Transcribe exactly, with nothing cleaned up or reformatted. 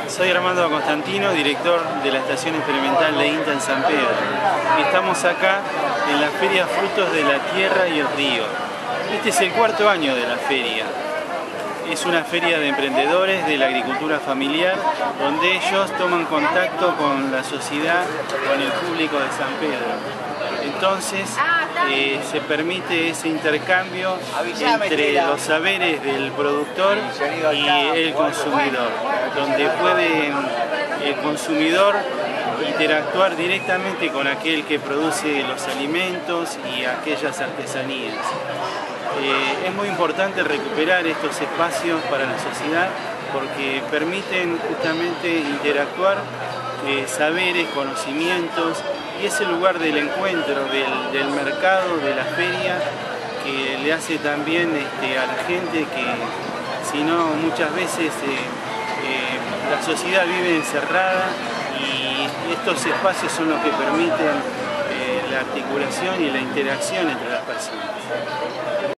Soy Armando Constantino, director de la Estación Experimental de INTA en San Pedro. Estamos acá en la Feria Frutos de la Tierra y el Río. Este es el cuarto año de la feria. Es una feria de emprendedores de la agricultura familiar, donde ellos toman contacto con la sociedad, con el público de San Pedro. Entonces eh, se permite ese intercambio entre los saberes del productor y el consumidor, donde puede el consumidor interactuar directamente con aquel que produce los alimentos y aquellas artesanías. Eh, es muy importante recuperar estos espacios para la sociedad porque permiten justamente interactuar eh, saberes, conocimientos, y es el lugar del encuentro, del, del mercado, de la feria, que le hace también este, a la gente que, si no, muchas veces eh, eh, la sociedad vive encerrada y estos espacios son los que permiten eh, la articulación y la interacción entre las personas.